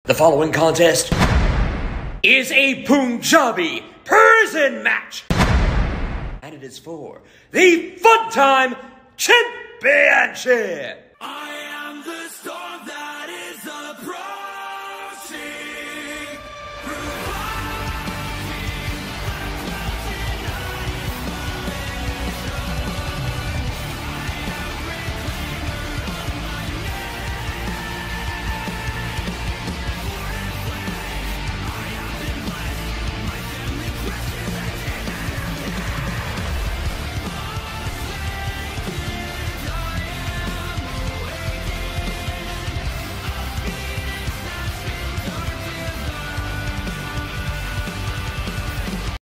The following contest is a Punjabi Persian match, and it is for the Funtime Championship.